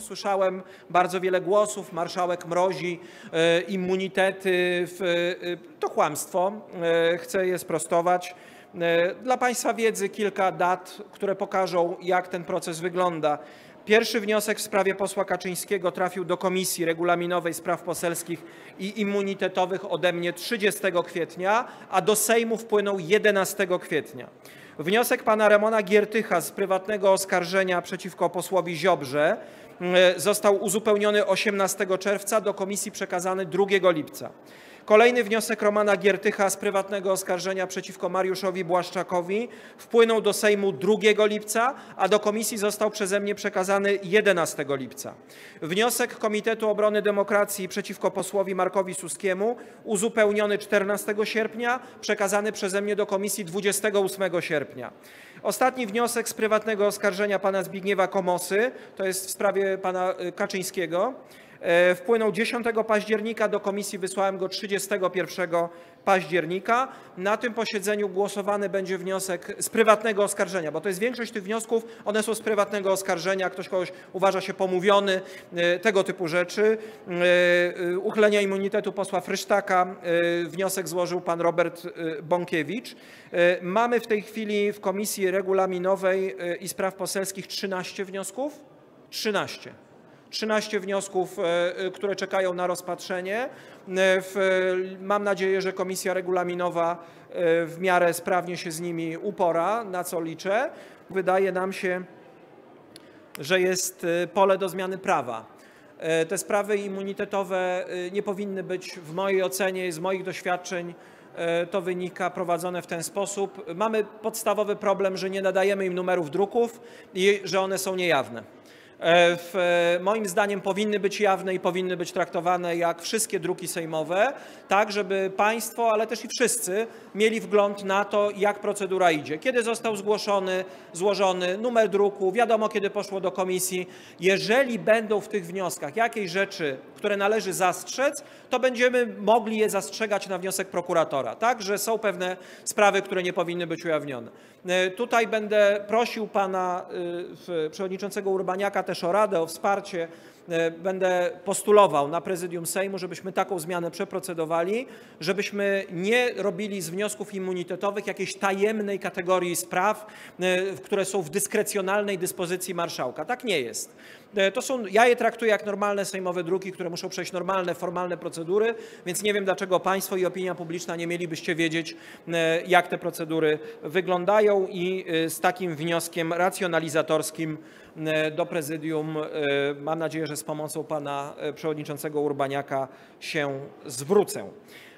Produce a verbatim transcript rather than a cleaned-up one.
Słyszałem bardzo wiele głosów, marszałek mrozi immunitety, to kłamstwo, chcę je sprostować. Dla Państwa wiedzy kilka dat, które pokażą, jak ten proces wygląda. Pierwszy wniosek w sprawie posła Kaczyńskiego trafił do Komisji Regulaminowej Spraw Poselskich i Immunitetowych ode mnie trzydziestego kwietnia, a do Sejmu wpłynął jedenastego kwietnia. Wniosek pana Ramona Giertycha z prywatnego oskarżenia przeciwko posłowi Ziobrze został uzupełniony osiemnastego czerwca, do komisji przekazany drugiego lipca. Kolejny wniosek Romana Giertycha z prywatnego oskarżenia przeciwko Mariuszowi Błaszczakowi wpłynął do Sejmu drugiego lipca, a do komisji został przeze mnie przekazany jedenastego lipca. Wniosek Komitetu Obrony Demokracji przeciwko posłowi Markowi Suskiemu uzupełniony czternastego sierpnia, przekazany przeze mnie do komisji dwudziestego ósmego sierpnia. Ostatni wniosek z prywatnego oskarżenia pana Zbigniewa Komosy, to jest w sprawie pana Kaczyńskiego, wpłynął dziesiątego października, do komisji wysłałem go trzydziestego pierwszego października. Na tym posiedzeniu głosowany będzie wniosek z prywatnego oskarżenia, bo to jest większość tych wniosków, one są z prywatnego oskarżenia, ktoś kogoś uważa się pomówiony, tego typu rzeczy. Uchylenia immunitetu posła Frysztaka, wniosek złożył pan Robert Bąkiewicz. Mamy w tej chwili w Komisji Regulaminowej i Spraw Poselskich trzynaście wniosków. trzynaście. trzynaście wniosków, które czekają na rozpatrzenie. Mam nadzieję, że Komisja Regulaminowa w miarę sprawnie się z nimi upora, na co liczę. Wydaje nam się, że jest pole do zmiany prawa. Te sprawy immunitetowe nie powinny być, w mojej ocenie, z moich doświadczeń, to wynika, prowadzone w ten sposób. Mamy podstawowy problem, że nie nadajemy im numerów druków i że one są niejawne. W, moim zdaniem powinny być jawne i powinny być traktowane jak wszystkie druki sejmowe, tak żeby państwo, ale też i wszyscy mieli wgląd na to, jak procedura idzie. Kiedy został zgłoszony, złożony numer druku, wiadomo kiedy poszło do komisji. Jeżeli będą w tych wnioskach jakieś rzeczy, które należy zastrzec, to będziemy mogli je zastrzegać na wniosek prokuratora, tak, że są pewne sprawy, które nie powinny być ujawnione. Tutaj będę prosił pana przewodniczącego Urbaniaka też o radę, o wsparcie. Będę postulował na prezydium Sejmu, żebyśmy taką zmianę przeprocedowali, żebyśmy nie robili z wniosków immunitetowych jakiejś tajemnej kategorii spraw, które są w dyskrecjonalnej dyspozycji marszałka. Tak nie jest. To są, ja je traktuję jak normalne sejmowe druki, które muszą przejść normalne, formalne procedury, więc nie wiem, dlaczego państwo i opinia publiczna nie mielibyście wiedzieć, jak te procedury wyglądają, i z takim wnioskiem racjonalizatorskim do prezydium, mam nadzieję, że z pomocą pana przewodniczącego Urbaniaka, się zwrócę.